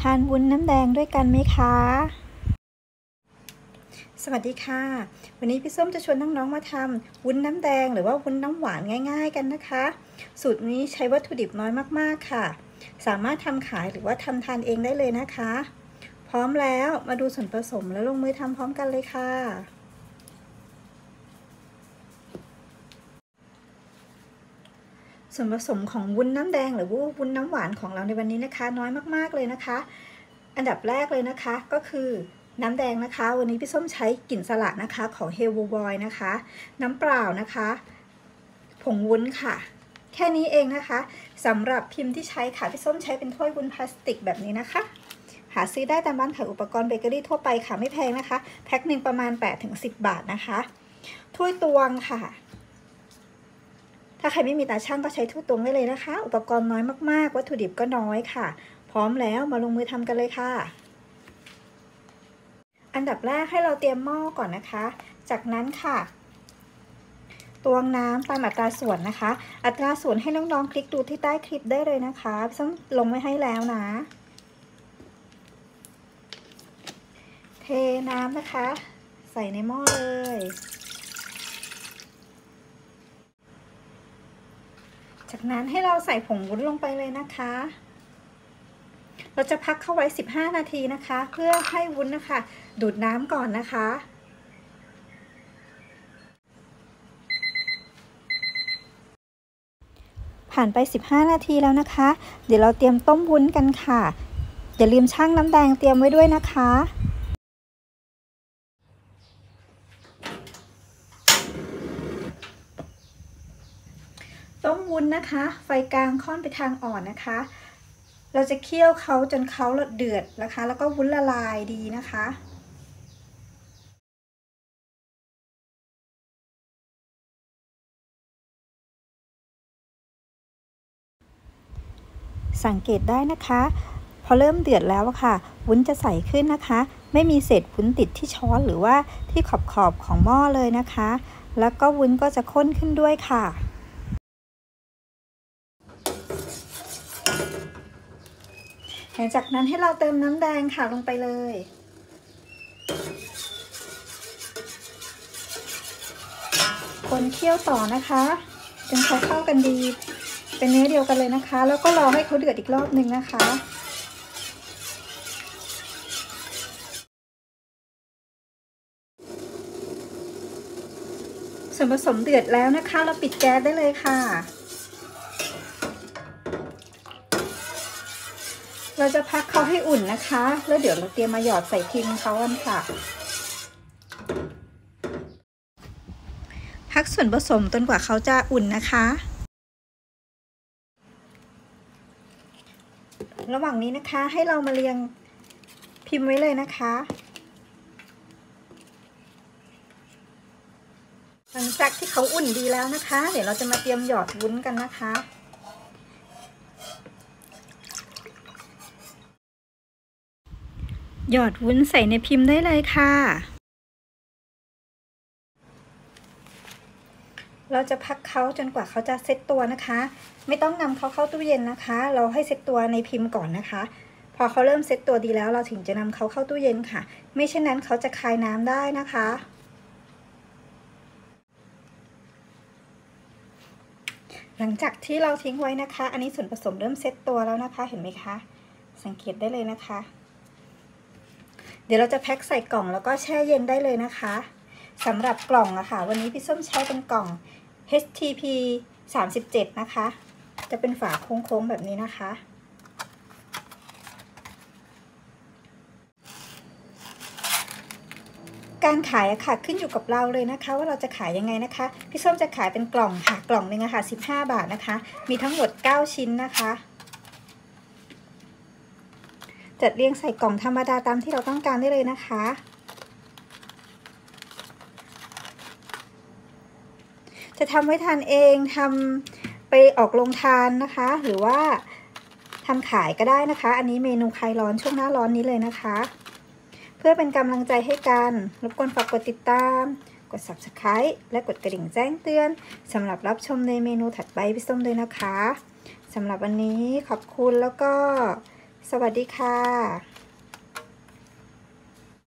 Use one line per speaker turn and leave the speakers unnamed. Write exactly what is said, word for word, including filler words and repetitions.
านวุ้นน้ำแดงด้วยกันไหมคะสวัสดีค่ะวันนี้พี่ส้มจะชวนน้องๆมาทำวุ้นน้ำแดงหรือว่าวุ้นน้ำหวานง่ายๆกันนะคะสูตรนี้ใช้วัตถุดิบน้อยมากๆค่ะสามารถทำขายหรือว่าทำทานเองได้เลยนะคะพร้อมแล้วมาดูส่วนผสมแล้วลงมือทำพร้อมกันเลยค่ะส่วนผสมของวุ้นน้ำแดงหรือว่าวุ้นน้ำหวานของเราในวันนี้นะคะน้อยมากๆเลยนะคะอันดับแรกเลยนะคะก็คือน้ำแดงนะคะวันนี้พี่ส้มใช้กลิ่นสละนะคะของ Hello Boy นะคะน้ำเปล่านะคะผงวุ้นค่ะแค่นี้เองนะคะสำหรับพิมพ์ที่ใช้ค่ะพี่ส้มใช้เป็นถ้วยวุ้นพลาสติกแบบนี้นะคะหาซื้อได้ตามร้านขายอุปกรณ์เบเกอรี่ทั่วไปค่ะไม่แพงนะคะแพ็คหนึ่งประมาณ แปดถึงสิบ บาทนะคะถ้วยตวงค่ะถ้าใครไม่มีตาช่างก็ใช้ถ้วยตวงได้เลยนะคะอุปกรณ์น้อยมากๆวัตถุดิบก็น้อยค่ะพร้อมแล้วมาลงมือทำกันเลยค่ะอันดับแรกให้เราเตรียมหม้อก่อนนะคะจากนั้นค่ะตวงน้ำตามอัตราส่วนนะคะอัตราส่วนให้น้องๆคลิกดูที่ใต้คลิปได้เลยนะคะต้องลงไว้ให้แล้วนะเทน้ำนะคะใส่ในหม้อเลยจากนั้นให้เราใส่ผงวุ้นลงไปเลยนะคะเราจะพักเข้าไว้สิบห้านาทีนะคะเพื่อให้วุ้นนะคะดูดน้ำก่อนนะคะผ่านไปสิบห้านาทีแล้วนะคะเดี๋ยวเราเตรียมต้มวุ้นกันค่ะอย่าลืมชั่งน้ำแดงเตรียมไว้ด้วยนะคะต้มวุ้นนะคะไฟกลางค่อนไปทางอ่อนนะคะเราจะเคี่ยวเขาจนเขาเดือดนะคะแล้วก็วุ้นละลายดีนะคะสังเกตได้นะคะพอเริ่มเดือดแล้วค่ะวุ้นจะใสขึ้นนะคะไม่มีเศษวุ้นติดที่ช้อนหรือว่าที่ขอบขอบของหม้อเลยนะคะแล้วก็วุ้นก็จะข้นขึ้นด้วยค่ะหลังจากนั้นให้เราเติมน้ำแดงค่ะลงไปเลยคนเคี่ยวต่อนะคะจนเขาเข้ากันดีเป็นเนื้อเดียวกันเลยนะคะแล้วก็รอให้เขาเดือดอีกรอบหนึ่งนะคะส่วนผสมเดือดแล้วนะคะเราปิดแก๊สได้เลยค่ะเราจะพักเขาให้อุ่นนะคะแล้วเดี๋ยวเราเตรียมมาหยอดใส่พิมพ์เขากันค่ะพักส่วนผสมจนกว่าเขาจะอุ่นนะคะระหว่างนี้นะคะให้เรามาเรียงพิมพ์ไว้เลยนะคะหลังจากที่เขาอุ่นดีแล้วนะคะเดี๋ยวเราจะมาเตรียมหยอดวุ้นกันนะคะหยอดวุ้นใส่ในพิมพ์ได้เลยค่ะเราจะพักเขาจนกว่าเขาจะเซ็ตตัวนะคะไม่ต้องนำเขาเข้าตู้เย็นนะคะเราให้เซ็ตตัวในพิมพ์ก่อนนะคะพอเขาเริ่มเซ็ตตัวดีแล้วเราถึงจะนำเขาเข้าตู้เย็นค่ะไม่เช่นนั้นเขาจะคายน้ำได้นะคะหลังจากที่เราทิ้งไว้นะคะอันนี้ส่วนผสมเริ่มเซ็ตตัวแล้วนะคะเห็นไหมคะสังเกตได้เลยนะคะเดี๋ยวเราจะแพ็คใส่กล่องแล้วก็แช่เย็นได้เลยนะคะสำหรับกล่องอะค่ะวันนี้พี่ส้มใช้เป็นกล่อง เอช ที พี สามสิบเจ็ดนะคะจะเป็นฝาโค้งๆแบบนี้นะคะการขายอะค่ะขึ้นอยู่กับเราเลยนะคะว่าเราจะขายยังไงนะคะพี่ส้มจะขายเป็นกล่องค่ะกล่องหนึ่งอะค่ะสิบห้าบาทนะคะมีทั้งหมดเก้าชิ้นนะคะจัดเรียงใส่กล่องธรรมดาตามที่เราต้องการได้เลยนะคะจะทำไว้ทานเองทำไปออกโรงทานนะคะหรือว่าทำขายก็ได้นะคะอันนี้เมนูคลายร้อนช่วงหน้าร้อนนี้เลยนะคะเพื่อเป็นกำลังใจให้กันรบกวนฝากกดติดตามกด ซับสไครบ์ และกดกระดิ่งแจ้งเตือนสำหรับรับชมในเมนูถัดไปพี่ส้มด้วยนะคะสำหรับวันนี้ขอบคุณแล้วก็สวัสดีค่ะ